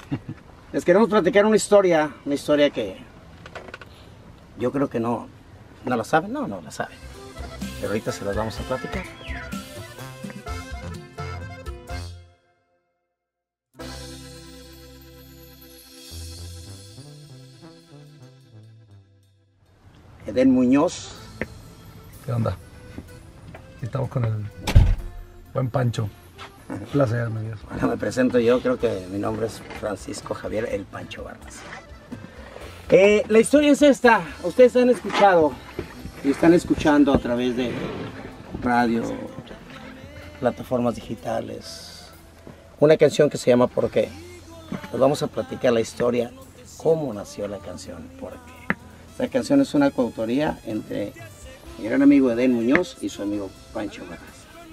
Les queremos platicar una historia que yo creo que no la saben, no la saben. Pero ahorita se las vamos a platicar. Edén Muñoz. ¿Qué onda? Aquí estamos con el buen Pancho. Un placer, mi Dios. Bueno, me presento yo, creo que mi nombre es Francisco Javier El Pancho Vargas. La historia es esta. Ustedes han escuchado y están escuchando a través de radio, plataformas digitales, una canción que se llama ¿Por qué? Les vamos a platicar la historia, cómo nació la canción ¿Por qué? Esta canción es una coautoría entre mi gran amigo Edén Muñoz y su amigo Pancho Vargas.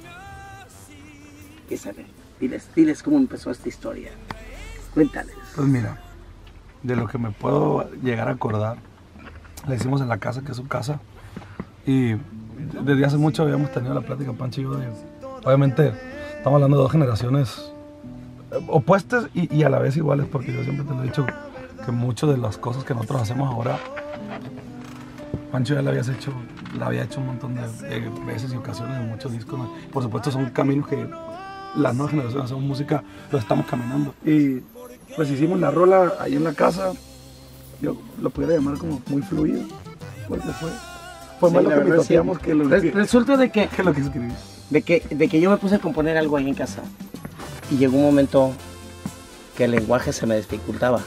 Isabel, diles cómo empezó esta historia. Cuéntales. Pues mira, de lo que me puedo llegar a acordar, la hicimos en la casa, que es su casa. Y desde hace mucho habíamos tenido la plática, Pancho y yo, obviamente estamos hablando de dos generaciones opuestas y a la vez iguales, porque yo siempre te lo he dicho que muchas de las cosas que nosotros hacemos ahora, Pancho ya la había hecho un montón de veces y ocasiones en muchos discos, ¿no? Por supuesto son caminos que las nuevas generaciones hacemos música, lo estamos caminando. Y pues hicimos la rola ahí en la casa, yo lo pudiera llamar como muy fluido, porque fue más lo que mitoteamos que lo que... Resulta de que... que lo que escribí. De que yo me puse a componer algo ahí en casa y llegó un momento que el lenguaje se me dificultaba.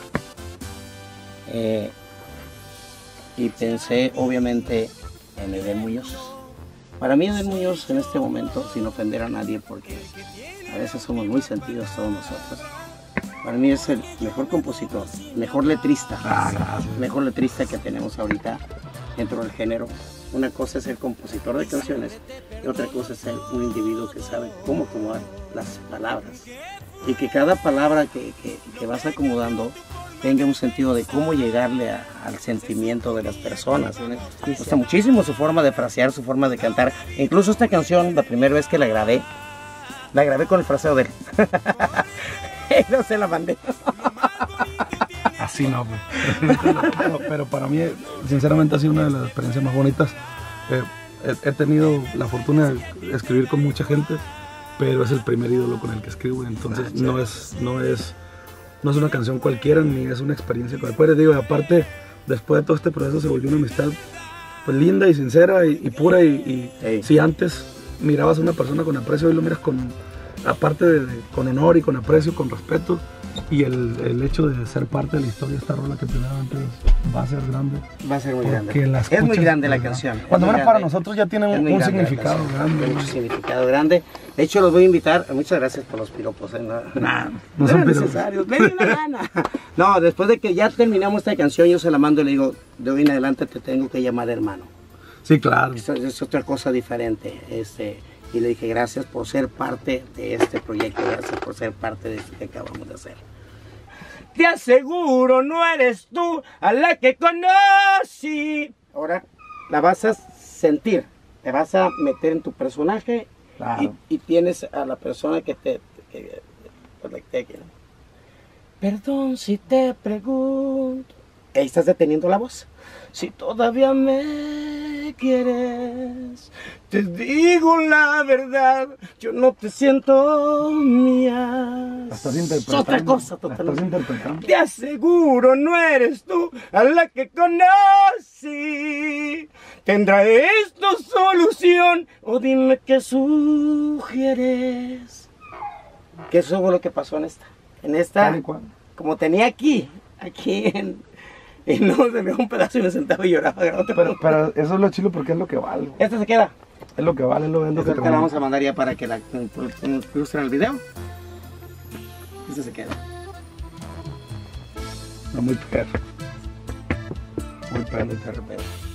Y pensé obviamente en Edén Muñoz. Para mí Edén Muñoz en este momento, sin ofender a nadie, porque a veces somos muy sentidos todos nosotros, para mí es el mejor compositor, mejor letrista, mejor letrista que tenemos ahorita dentro del género. Una cosa es ser compositor de canciones y otra cosa es ser un individuo que sabe cómo acomodar las palabras y que cada palabra que vas acomodando tenga un sentido de cómo llegarle al sentimiento de las personas. Me gusta muchísimo su forma de frasear, su forma de cantar. Incluso esta canción, la primera vez que la grabé con el fraseo de él. No se la mandé. Así no, pues. Pero para mí, sinceramente, ha sido una de las experiencias más bonitas. He tenido la fortuna de escribir con mucha gente, pero es el primer ídolo con el que escribo, entonces no es una canción cualquiera, ni es una experiencia cualquiera. Digo, aparte, después de todo este proceso se volvió una amistad pues linda y sincera y pura. Si antes mirabas a una persona con aprecio, hoy lo miras con honor y con aprecio, con respeto. Y el hecho de ser parte de la historia de esta rola, que primeramente va a ser grande. Va a ser muy grande. Es muy grande la canción. Cuando menos para nosotros ya tiene un significado grande. Mucho significado grande. De hecho, los voy a invitar. Muchas gracias por los piropos. No son necesarios. Ven una gana. No, después de que ya terminamos esta canción, yo se la mando y le digo, de hoy en adelante te tengo que llamar hermano. Sí, claro. Esto es otra cosa diferente. Y le dije, gracias por ser parte de este proyecto, gracias por ser parte de esto que acabamos de hacer. Te aseguro, no eres tú a la que conocí. Ahora la vas a sentir, te vas a meter en tu personaje. Claro. y tienes a la persona que te Perdón si te pregunto. Ahí estás deteniendo la voz. Si todavía me quieres, te digo la verdad, yo no te siento mía. Estás interpretando. Otra cosa totalmente. Estás interpretando. Te aseguro, no eres tú a la que conocí. ¿Tendrá esto solución? O dime qué sugieres. ¿Qué es lo que pasó en esta? Como tenía aquí y no se me dio un pedazo y me sentaba y lloraba. Pero eso es lo chilo, porque es lo que vale. Esta se queda. Es lo que vale, es lo que te la vamos a mandar ya para que la ilustren el video. Esta se queda. No, muy perro. Muy perro. Muy perro.